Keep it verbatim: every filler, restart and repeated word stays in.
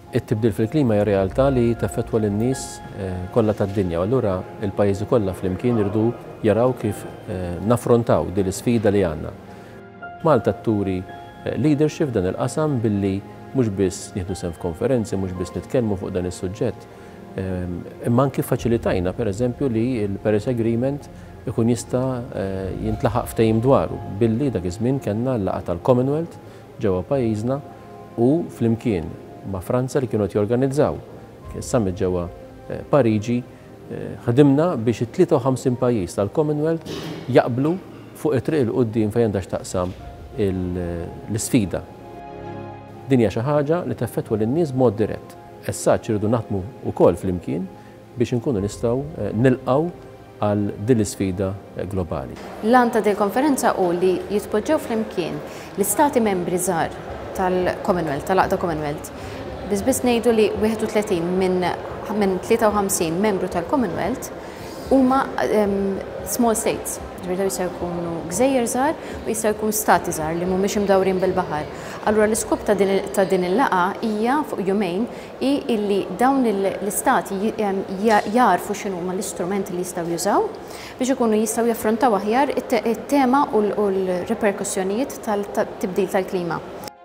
it-tibdil fil-klima hija realtà li taffettwa lin-nies kollha tad-dinja, u allura l-pajjiżi kollha flimkien irdu jaraw kif naffrontaw din l-isfida li għandna. Malta turi leadership dan il-qasam billi mhux biss nieħdu sehem f'konferenzi, mhux biss nitkellmu fuq dan is-suġġett, imma anke faċilitajna pereżempju li l-Paris Agreement ikun jista' jintlaħaq ftehim dwaru billi dak iż-żmien kellna l-laqgħa tal-Commonwealth ġewwa pajjiżna u flimkien ma' Franza li kienu qed jorganizzaw summit ġewwa Pariġi, ħadimna biex it-tlieta u ħamsin pajjiż tal-Commonwealth jaqblu fuq it-triq il quddiem fejn għandha x'taqsam l-isfida. Din hija xi ħaġa li taffettwa lin-nies b'mod dirett. Essaġġ irridu naħdmu wkoll flimkien biex inkunu nistgħu nilqgħu għal din l-isfida globali. L-għan ta' konferenza u li jitpoġġew flimkien l-istati membri żgħar tal-Commonwealth, tal-Aqda Commonwealth. Biss ngħidu li wieħed u tletin minn minn tlieta u ħamsin membru tal-Commonwealth huma small states. Ġifieri jistgħu jkunu gżejjer żgħar u jistgħu jkunu stati żgħar li mhumiex imdawrin bil-baħar. Allura l-iskop ta' din il-laqgħa hija fuq jumejn hi illi dawn l-istati jarfu x'inhuma l-istrumenti li jistgħu jużaw biex ikunu jistgħu jaffrontaw aħjar it-tema u l-reperkussjonijiet tal-tibdil tal-klima.